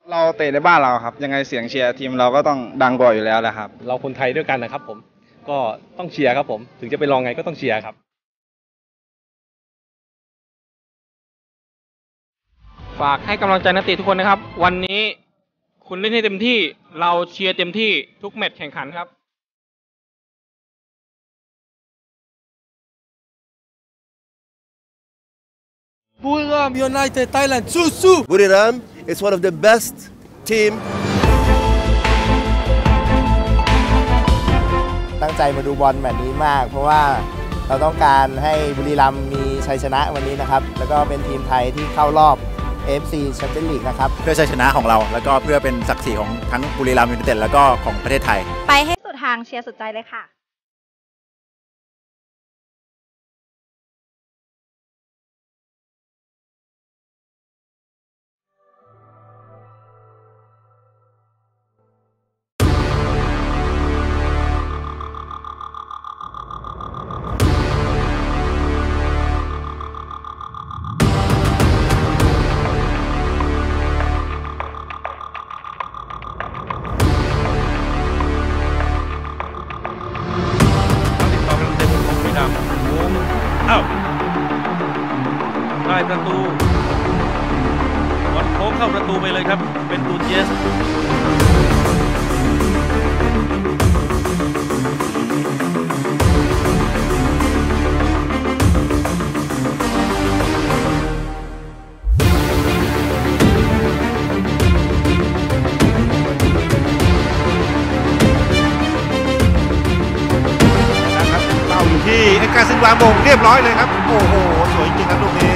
เราเตะในบ้านเราครับยังไงเสียงเชียร์ทีมเราก็ต้องดังกว่าอยู่แล้วแหละครับเราคนไทยด้วยกันนะครับผมก็ต้องเชียร์ครับผมถึงจะไปลองไงก็ต้องเชียร์ครับฝากให้กำลังใจนักเตะทุกคนนะครับวันนี้คุณเล่นให้เต็มที่เราเชียร์เต็มที่ทุกแมตช์แข่งขันครับบุรีรัมย์ United Thailand สู้ๆ Buriram is one of the best team ตั้งใจมาดูบอลแมตช์นี้มากเพราะว่าเราต้องการให้บุรีรัมย์มีชัยชนะวันนี้นะครับแล้วก็เป็นทีมไทยที่เข้ารอบ AFC Champions League นะครับเพื่อชัยชนะของเราแล้วก็เพื่อเป็นศักดิ์ศรีของทั้งบุรีรัมย์ยูไนเต็ดแล้วก็ของประเทศไทยไปให้สุดทางเชียร์สุดใจเลยค่ะได้ประตูบอลโค้งเข้าประตูไปเลยครับเป็นตูเจสเราอยู่ที่เอ็กซ์การ์ซินวาโมงเรียบร้อยเลยครับโอ้โหสวยจริงครับลูกนี้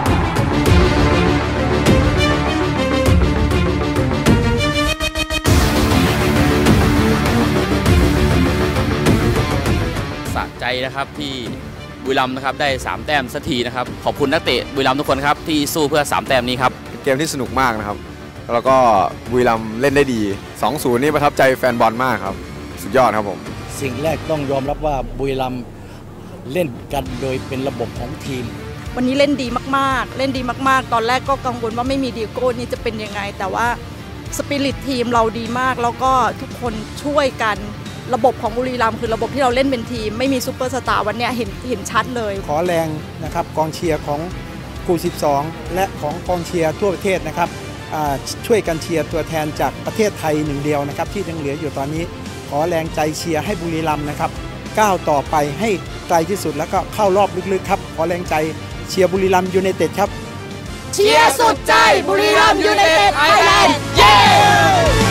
สะใจนะครับที่บุรีรัมย์นะครับได้3แต้มสักทีนะครับขอบคุณนักเตะบุรีรัมย์ทุกคนครับที่สู้เพื่อ3แต้มนี้ครับเกมที่สนุกมากนะครับแล้วก็บุรีรัมย์เล่นได้ดี 2-0 นี่ประทับใจแฟนบอลมากครับสุดยอดครับผมสิ่งแรกต้องยอมรับว่าบุรีรัมย์เล่นกันโดยเป็นระบบของทีมวันนี้เล่นดีมากๆเล่นดีมากๆตอนแรกก็กังวลว่าไม่มีดิโก้นี่จะเป็นยังไงแต่ว่าสปิริตทีมเราดีมากแล้วก็ทุกคนช่วยกันระบบของบุรีรัมย์คือระบบที่เราเล่นเป็นทีมไม่มีซูเปอร์สตาร์วันนี้เห็นชัดเลยขอแรงนะครับกองเชียร์ของกู12และของกองเชียร์ทั่วประเทศนะครับช่วยกันเชียร์ตัวแทนจากประเทศไทยหนึ่งเดียวนะครับที่ยังเหลืออยู่ตอนนี้ขอแรงใจเชียร์ให้บุรีรัมย์นะครับก้าวต่อไปให้ไกลที่สุดแล้วก็เข้ารอบลึกๆครับขอแรงใจเชียร์บุรีรัมย์ยูไนเต็ดครับเชียร์สุดใจบุรีรัมย์ยูไนเต็ดไทยแลนด์เย้